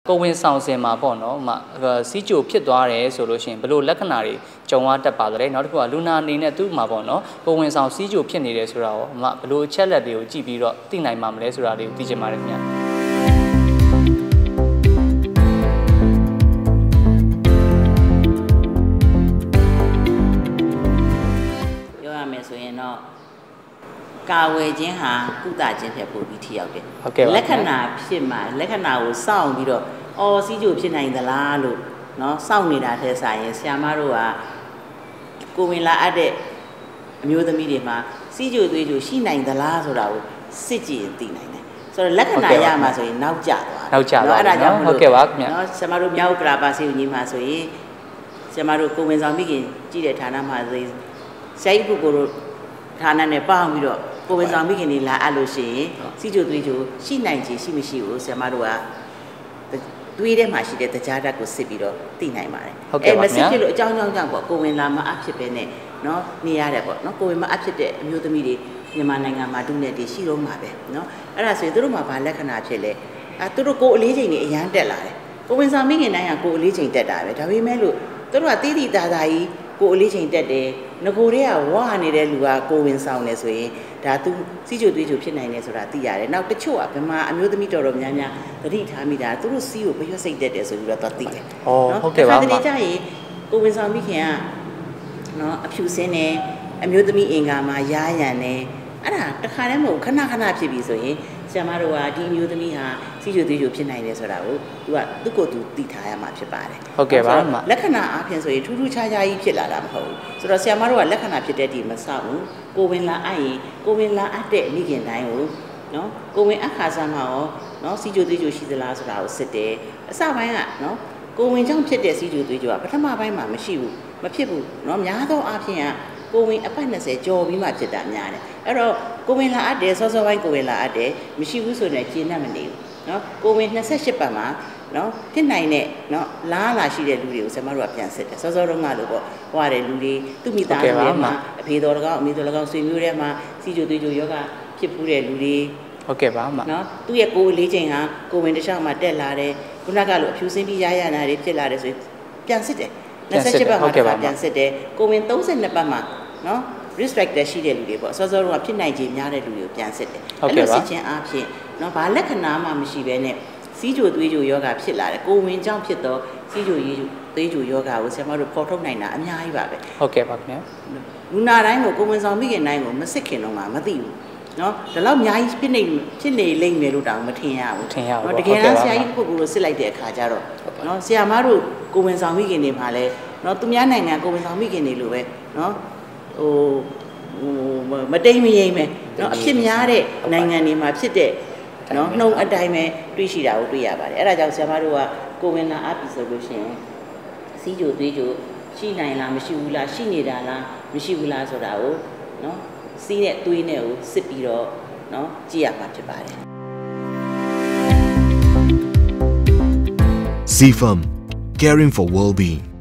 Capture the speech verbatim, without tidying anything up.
ကိုဝင်ဆောင်စင်မှာပေါ့နော်မစီးကြိုဖြစ်သွားတယ်ဆိုလို့ရှိရင်ဘလို့လက္ခဏာတွေကြုံရတတ်ပါတယ်နောက်တစ်ခုကလူနာအနေနဲ့သူ့မှာပေါ့နော်ကိုဝင်ဆောင်စီးကြိုဖြစ်နေတယ်ဆိုတာရောမဘလို့အချက်လက်တွေကိုကြည့်ပြီးတော့သိနိုင်မှာမလဲဆိုတာတွေကိုသိချင်ပါတယ်ခင်ဗျာပြောရမယ်ဆိုရင်တော့ကာဝယ်ခြင်းဟာကုသခြင်းဖြစ်ပို့ပြီးထိရောက်တယ်လက္ခဏာဖြစ်မှာလက္ခဏာကိုစောင့်ပြီးတော့အော်စီးကြိုဖြစ်နိုင်သလားလို့နော်စောင့်နေတာထဲဆိုင်ရင်ဆရာမတို့ကကိုဝင်လာအပ်တဲ့အမျိုးသမီးတွေမှာစီးကြိုသွေးကြိုရှိနိုင်သလားဆိုတာကိုစစ်ကြည့်ရင်သိနိုင်တယ်ဆိုတော့လက္ခဏာရမှာဆိုရင်နောက်ကျသွားနောက်ကျသွားအဲ့ဒါကြောင့်ဟုတ်ကဲ့ပါခင်ဗျာနော်ဆရာမတို့မြောက်ကလာပါစေဦးကြီးမှာဆိုရင်ဆရာမတို့ကိုဝင်ဆောင်မိခင်ကြည့်တဲ့ဌာနမှာဆိုရင်ဆရာကြီးကိုကိုတို့ဌာနနဲ့ပေါင်းပြီးတော့ကိုဝင်ဆောင်မိခင်တွေလာအပ်လို့ရှိရင်စီးကြိုသွေးကြိုရှိနိုင်ခြင်းရှိမရှိကိုဆရာမတို့ကသွေးထဲမှာရှိတဲ့တရားဓာတ်ကိုစစ်ပြီးတော့သိနိုင်ပါတယ်အဲမစစ်ဖြစ်လို့အကြောင်းကြောင့်ကြောင့်ပေါ့ကိုဝင်လာမအဖြစ်ပဲနဲ့နော်နေရတယ်ပေါ့နော်ကိုဝင်မအဖြစ်တဲ့အမျိုးသမီးတွေမြန်မာနိုင်ငံမှာဒုနဲ့တည်ရှိတော့မှာပဲနော်အဲ့ဒါဆိုရင်တို့မှာဘာလက္ခဏာဖြစ်လဲအဲတို့ကိုအလေးချိန်တွေအရန်တက်လာတယ်ကိုဝင်ဆောင်မိခင်တိုင်းကကိုအလေးချိန်တက်တာပဲဒါပေမဲ့လို့တို့ကတီးတီးသားသားကြီးကိုအလေးချိန်တက်တယ်ငကိုတွေကဝါနေတဲ့လူကကိုဝင်ဆောင်နေဆိုရင်ဒါသူစီးကြိုသွေးကြိုဖြစ်နိုင်တယ်ဆိုတာသိရတယ်နောက်တချို့ကဗမာအမျိုးသမီးတော်တော်များများသတိထားမိတာသူတို့စီးကိုဘရွက်စိတ်တက်တယ်ဆိုပြီးတော့သွားသိတယ်နော်ဟုတ်ကဲ့ပါတခါတလေကျရင်ကိုဝင်ဆောင်မိခင်ကနော်အဖြူစင်းနေအမျိုးသမီးအင်္ဂါမှာရားရံနေအဲ့ဒါတခါတည်းမဟုတ်ခဏခဏဖြစ်ပြီဆိုရင်ဆရာမတို့ကဒီအမျိုးသမီးဟာစီးကြိုသွေးကြိုဖြစ်နိုင်တယ်ဆိုတာကိုသူကသူ့ကိုယ်သူသိထားရမှာဖြစ်ပါတယ်ဟုတ်ကဲ့ပါလက္ခဏာအပြင်ဆိုရင်ထူးထူးခြားခြားကြီးဖြစ်လာတာမဟုတ်ဘူးဆိုတော့ဆရာမတို့ကလက္ခဏာဖြစ်တဲ့ဒီမဆောက်ဘူးကိုဝင်လာအပ်ရင်ကိုဝင်လာအပ်တဲ့မိခင်တိုင်းကိုနော်ကိုဝင်အခါစားမှာရောနော်စီးကြိုသွေးကြိုရှိသလားဆိုတာကိုစစ်တယ်အစပိုင်းကနော်ကိုဝင်ကြောင့်ဖြစ်တဲ့စီးကြိုသွေးကြိုကပထမပိုင်းမှာမရှိဘူးမဖြစ်ဘူးနော်များသောအားဖြင့်ကကိုဝင်အပတ်နှစ်ဆယ်ကျော်ပြီးမှဖြစ်တာများတယ်အဲ့တော့ကိုဝင်လာအပ်တယ်စောစောပိုင်းကိုဝင်လာအပ်တယ်မရှိဘူးဆိုရင်ကျဉ်းတတ်မနေဘူးနော်ကိုဝင်နှစ်ဆက်ရှစ်ပတ်မှာနော်ဖြစ်နိုင်တဲ့နော်လားလာရှိတဲ့လူတွေကိုဆရာမတို့ကပြန်စစ်တယ်စောစောတုန်းကလို့ပေါ့ဟွာတယ်လူတွေသူ့မိသားစုတွေမှာအဖေတော်၎င်းအမေတော်၎င်းဆွေမျိုးတွေမှာစီကြိုသွေးကြိုယောဂဖြစ်ဖူးတဲ့လူတွေဟုတ်ကဲ့ပါအမနော်သူ့ရဲ့ကိုယ်လေးချိန်ဟာကိုဝင်တစ်လျှောက်မှာတက်လာတယ်ခုနကလို့အဖြူစင်းပြီးရရနာတွေဖြစ်လာတယ်ဆိုရင်ပြန်စစ်တယ်နှစ်ဆက်ရှစ်ပတ်မှာပြန်စစ်တယ်ကိုဝင်သုံးဆယ်နှစ်ပတ်မှာနော် respect ရှိတဲ့လူတွေပေါ့စောစောတုန်းကဖြစ်နိုင်ခြေများတဲ့လူတွေကိုပြန်စစ်တယ်အဲ့လိုစစ်ခြင်းအပြင်နော်ဘာလက္ခဏာမှမရှိဘဲနဲ့စီးကြိုသွေးကြိုယောဂဖြစ်လာတယ်ကိုဝင်ကြောင့်ဖြစ်တော့စီးကြိုရေးသွေးကြိုယောဂကိုဆရာမတို့ပေါ်ထုတ်နိုင်တာအများကြီးပါပဲဟုတ်ကဲ့ပါခင်ဗျာလူနာတိုင်းကိုကိုဝင်ဆောင်မိခင်တိုင်းကိုမစစ်ခင်တော့မှမသိဘူးနော်ဒါတော့အများကြီးဖြစ်နေဖြစ်နေလိမ့်မယ်လို့တောင်မထင်ရဘူးထင်ရဘူးတကယ်တမ်းဆရာကြီးပုဂ္ဂိုလ်ကိုစစ်လိုက်တဲ့အခါကျတော့နော်ဆရာမတို့ကိုဝင်ဆောင်မိခင်တွေမှာလဲနော်သူများနိုင်ငံကိုဝင်ဆောင်မိခင်တွေလိုပဲနော်ဟိုဟိုမတိမ်မယိမ်ပဲနော်အဖြစ်များတဲ့နိုင်ငံတွေမှာဖြစ်တဲ့နော်နှုံအတိုင်းပဲတွေးရှိတာကိုတွေ့ရပါတယ်အဲ့ဒါကြောင့်ဆရာမတို့ကကိုဝင်လာအပ်ပြီဆိုလို့ရှိရင်စီးကြိုသွေးကြိုရှိနိုင်လားမရှိဘူးလားရှိနေတာလားမရှိဘူးလားဆိုတာကိုနော်စီးနဲ့သွေးနဲ့ကိုစစ်ပြီးတော့နော်ကြည့်ရမှာဖြစ်ပါတယ် C F A M, caring for well-being.